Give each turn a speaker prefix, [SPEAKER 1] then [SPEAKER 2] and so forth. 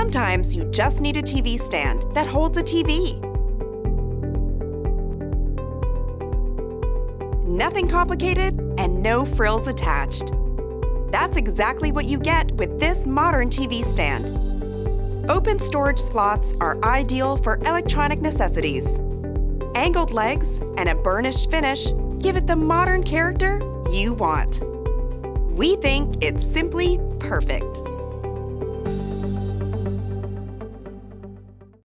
[SPEAKER 1] Sometimes you just need a TV stand that holds a TV. Nothing complicated and no frills attached. That's exactly what you get with this modern TV stand. Open storage slots are ideal for electronic necessities. Angled legs and a burnished finish give it the modern character you want. We think it's simply perfect.